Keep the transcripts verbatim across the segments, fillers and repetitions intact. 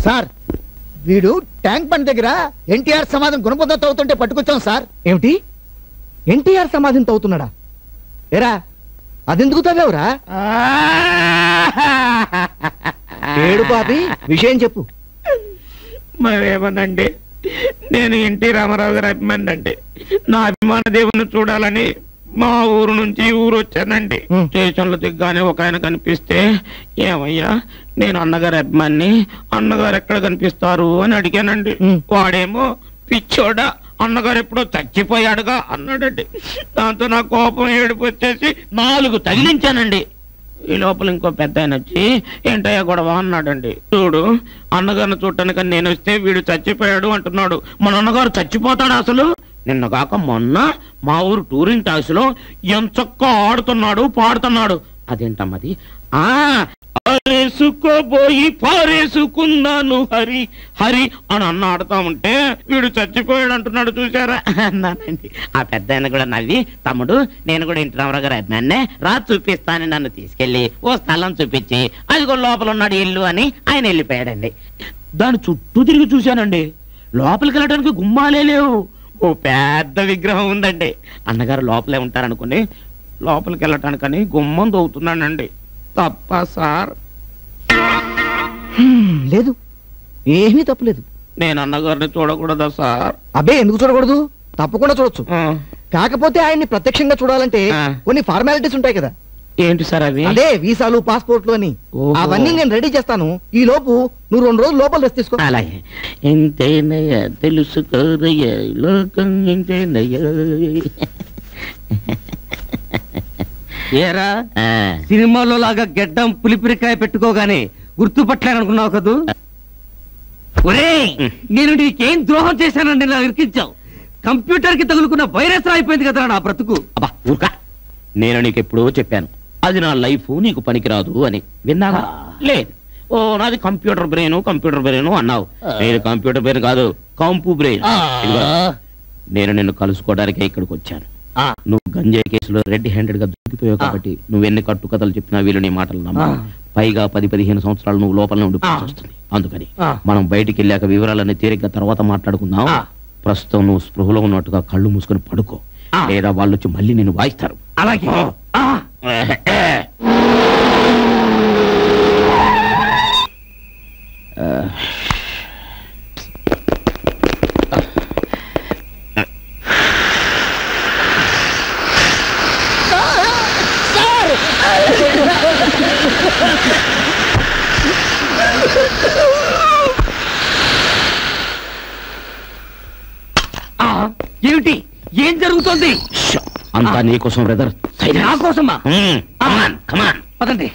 Sir వీడు tank bund దగ్గర ఎన్టీఆర్ సమాధిని గుణపంతో తవ్వుతుంటే పట్టుకొచ్చాం సార్. ఏమిటి ఎన్టీఆర్ సమాధిని తవ్వుతున్నాడా? ఏరా అదెందుకు తవ్వావురా? ఏడు పాపి విషయం చెప్పు. మరేమనండి, నేను ఎన్టీ రామారావు గారి అభిమాని అండి. నా అభిమాన దేవుని చూడాలని మా ఊరు నుంచి ఊరు వచ్చానండి. స్టేషన్లో దిగ్గానే ఒక ఆయన కనిపిస్తే, ఏమయ్యా నేను అన్నగారి అభిమాని, అన్నగారు ఎక్కడ కనిపిస్తారు అని అడిగానండి. వాడేమో పిచ్చోడా అన్నగారు ఎప్పుడో చచ్చిపోయాడుగా అన్నాడండి. దాంతో నా కోపం ఏడుపు వచ్చేసి నాలుగు తగిలించానండి. ఈ లోపల ఇంకో పెద్ద ఆయన వచ్చి ఏంటయ్యా గొడవ అన్నాడండి. చూడు, అన్నగారిని చూడటానికి నేను వస్తే వీడు చచ్చిపోయాడు అంటున్నాడు. మన అన్నగారు చచ్చిపోతాడు అసలు? నిన్నగాక మొన్న మా ఊరు టూరింగ్ టాక్స్ లో ఎంచక్క ఆడుతున్నాడు, పాడుతున్నాడు. అదేంటమ్మది? ఆ పారేసుకోబోయి పారేసుకున్నాను హరి హరి అని అన్న ఆడుతా ఉంటే వీడు చచ్చిపోయాడు అంటున్నాడు. చూసారా అన్నానండి. ఆ పెద్ద ఆయన కూడా నవ్వి, తమ్ముడు నేను కూడా ఎన్టీ రామారావు గారు అభిమాన్నే, రా చూపిస్తానని నన్ను తీసుకెళ్లి ఓ స్థలం చూపించి అదిగో లోపల ఉన్నాడు ఇల్లు అని ఆయన వెళ్ళిపోయాడండి. దాని చుట్టూ తిరిగి చూశానండి. లోపలికి వెళ్ళడానికి గుమ్మాలే లేవు. ఓ పెద్ద విగ్రహం ఉందండి. అన్నగారు లోపలే ఉంటారనుకుని లోపలికి వెళ్ళటానికని గుమ్మం దోవుతున్నానండి. తప్ప సార్? లేదు, ఏమీ తప్పలేదు. నేను అన్నగారిని చూడకూడదా సార్? అబ్బే ఎందుకు చూడకూడదు, తప్పకుండా చూడొచ్చు. కాకపోతే ఆయన్ని ప్రత్యక్షంగా చూడాలంటే కొన్ని ఫార్మాలిటీస్ ఉంటాయి కదా. ఏంటి సార్ అవి? అదే వీసాలు, పాస్పోర్ట్లు అని. అవన్నీ నేను రెడీ చేస్తాను. ఈ లోపు నువ్వు రెండు రోజులు లోపల రెస్ట్ తీసుకో. అలాగే. ఎంతేనయ్యా తెలుసుకోరయ్యా లోకం ఎంతేనయ్యా. ఏరా సినిమాలో లాగా గెడ్డం పులిపిరికాయ పెట్టుకోగానే గుర్తుపట్టలేనుకున్నావు కదూ? ఒరేయ్, నేను నీకేం ద్రోహం చేశానని ఇలా ఇరికించావు. కంప్యూటర్ కి తగులుకున్న వైరస్ అయిపోయింది కదా నా బ్రతుకు. అబ్బా ఊరుకా, నేను నీకు ఎప్పుడో చెప్పాను అది నా లైఫ్ నీకు పనికిరాదు అని. విన్నావా? లేదు. ఓ నాది కంప్యూటర్ బ్రెయిన్ కంప్యూటర్ బ్రెయిన్ అన్నావు. నేను కంప్యూటర్ బ్రెయిన్ కాదు, కంపు బ్రెయిన్. నేను నిన్ను కలుసుకోవడానికే ఇక్కడికి వచ్చాను. నువ్వు గంజాయి కేసులో రెడ్ హ్యాండెడ్ గా దొరికిపోయావు కాబట్టి నువ్వు ఎన్ని కట్టు కథలు చెప్పినా వీళ్ళు నీ మాటలు నమ్మ. పైగా పది పదిహేను సంవత్సరాలు నువ్వు లోపలనే ఉండిపోవాల్సి వస్తుంది. అందుకని మనం బయటికి వెళ్ళాక వివరాలన్నీ తీరిగ్గా తర్వాత మాట్లాడుకుందాం. ప్రస్తుతం నువ్వు స్పృహలో ఉన్నట్టుగా కళ్ళు మూసుకొని పడుకో, లేదా వాళ్ళు వచ్చి మళ్ళీ నిన్ను వాయిస్తారు. అలాగే. ఏమిటి, ఏం జరుగుతోంది? అంతా నీకోసం బ్రదర్. నా కోసమా? పదండి.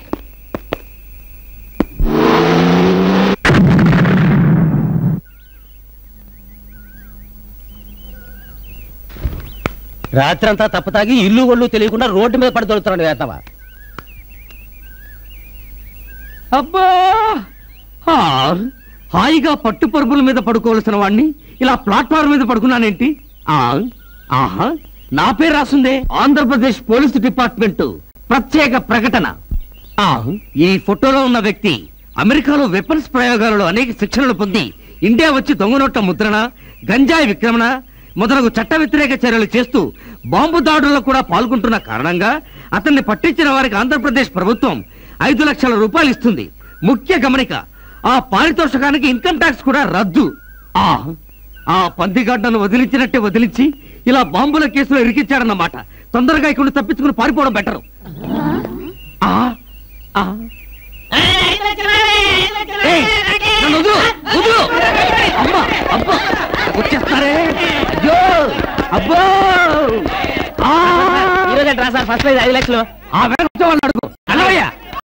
రాత్రంతా తప్పతాగి ఇల్లు ఒళ్ళు తెలియకుండా రోడ్డు మీద పడి దొరుకుతున్నాడు వేతవా. అబ్బా, హాయిగా పట్టు పరుపుల మీద పడుకోవలసిన వాడిని ఇలా ప్లాట్ఫామ్ మీద పడుకున్నానేంటి? ఆహా, నా పేరు రాసుందే. ఆంధ్రప్రదేశ్ పోలీసు డిపార్ట్మెంట్ ప్రత్యేక ప్రకటన. ఈ ఫోటోలో ఉన్న వ్యక్తి అమెరికాలో వెపన్స్ ప్రయోగాలలో అనేక శిక్షణలు పొంది ఇండియా వచ్చి దొంగనోట్ల ముద్రణ, గంజాయి విక్రమణ మొదలగు చట్ట వ్యతిరేక చర్యలు చేస్తూ బాంబు దాడుల్లో కూడా పాల్గొంటున్న కారణంగా అతన్ని పట్టించిన వారికి ఆంధ్రప్రదేశ్ ప్రభుత్వం ఐదు లక్షల రూపాయలు ఇస్తుంది. ముఖ్య గమనిక, ఆ పారితోషికానికి ఇన్కమ్ ట్యాక్స్ కూడా రద్దు. ఆ ఆ పందిగడ్డను వదిలించినట్టే వదిలించి ఇలా బాంబుల కేసులో ఇరికించాడన్నమాట. తొందరగా ఇక్కడ తప్పించుకుని పారిపోవడం బెటరు. వచ్చేస్తారే. అబ్బో, ఫస్ట్ ఐదు లక్షలు ఆ వేరే వాళ్ళు అడుగు.